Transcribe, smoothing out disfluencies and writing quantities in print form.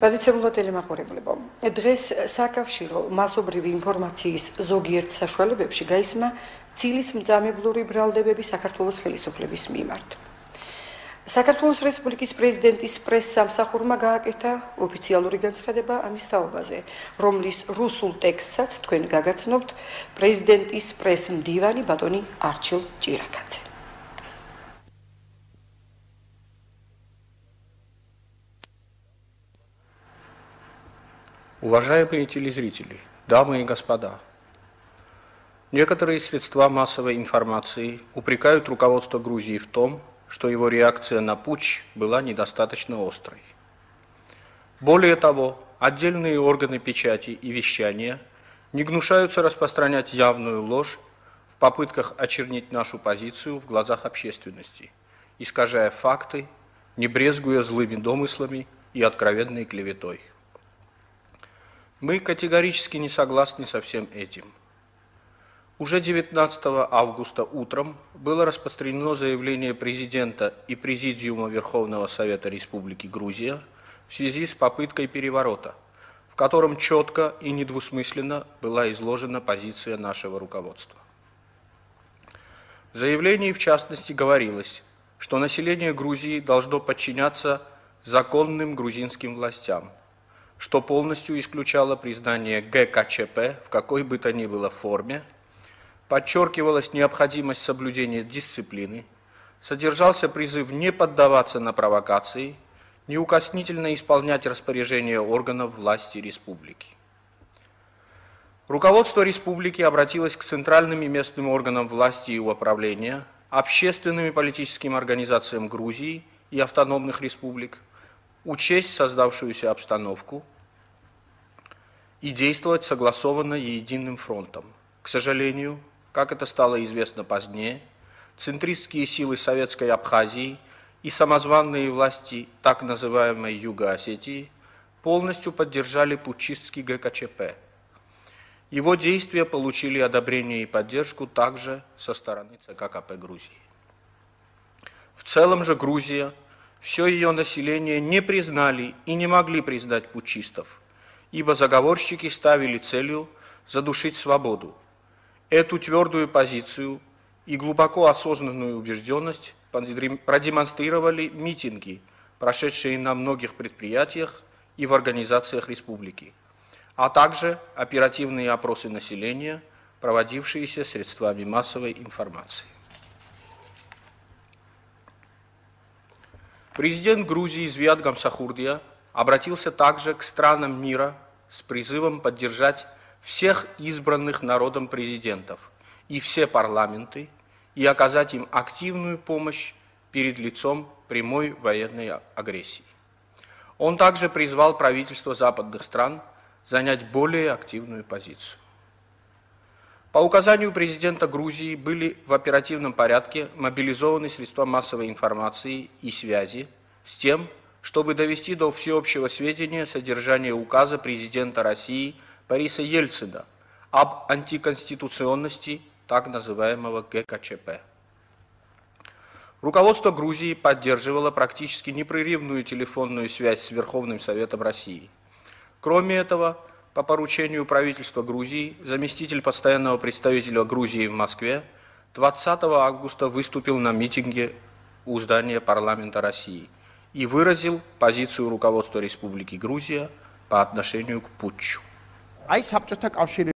Გადაცემულა ტელემაყურებლებო, დღეს საკავშირო მასობრივი ინფორმაციის ზოგიერთ საშუალებებში გაისმა ცილის მძამებლური ბრალდებები საქართველოს ხელისუფლების მიმართ. საქართველოს რესპუბლიკის პრეზიდენტის პრესსამსახურმა გააკეთა ოფიციალური განცხადება ამის თაობაზე, რომლის რუსულ ტექსტსაც თქვენ გაგაცნობთ პრეზიდენტის პრესმდივანი ბატონი არჩილ ჭირაკაძე. Уважаемые телезрители, дамы и господа, некоторые средства массовой информации упрекают руководство Грузии в том, что его реакция на путч была недостаточно острой. Более того, отдельные органы печати и вещания не гнушаются распространять явную ложь в попытках очернить нашу позицию в глазах общественности, искажая факты, не брезгуя злыми домыслами и откровенной клеветой. Мы категорически не согласны со всем этим. Уже 19 августа утром было распространено заявление президента и Президиума Верховного Совета Республики Грузия в связи с попыткой переворота, в котором четко и недвусмысленно была изложена позиция нашего руководства. В заявлении, в частности, говорилось, что население Грузии должно подчиняться законным грузинским властям, что полностью исключало признание ГКЧП в какой бы то ни было форме, подчеркивалась необходимость соблюдения дисциплины, содержался призыв не поддаваться на провокации, неукоснительно исполнять распоряжения органов власти республики. Руководство республики обратилось к центральным и местным органам власти и управления, общественным и политическим организациям Грузии и автономных республик, учесть создавшуюся обстановку и действовать согласованно и единым фронтом. К сожалению, как это стало известно позднее, центристские силы Советской Абхазии и самозванные власти так называемой Юго-Осетии полностью поддержали путчистский ГКЧП. Его действия получили одобрение и поддержку также со стороны ЦК КП Грузии. В целом же Грузия, все ее население не признали и не могли признать путчистов, ибо заговорщики ставили целью задушить свободу. Эту твердую позицию и глубоко осознанную убежденность продемонстрировали митинги, прошедшие на многих предприятиях и в организациях республики, а также оперативные опросы населения, проводившиеся средствами массовой информации. Президент Грузии Зviad Gamsakhurdija обратился также к странам мира с призывом поддержать всех избранных народом президентов и все парламенты и оказать им активную помощь перед лицом прямой военной агрессии. Он также призвал правительства западных стран занять более активную позицию. По указанию президента Грузии были в оперативном порядке мобилизованы средства массовой информации и связи с тем, чтобы довести до всеобщего сведения содержание указа президента России Бориса Ельцина об антиконституционности так называемого ГКЧП. Руководство Грузии поддерживало практически непрерывную телефонную связь с Верховным Советом России. Кроме этого, по поручению правительства Грузии, заместитель постоянного представителя Грузии в Москве 20 августа выступил на митинге у здания парламента России и выразил позицию руководства Республики Грузия по отношению к путчу.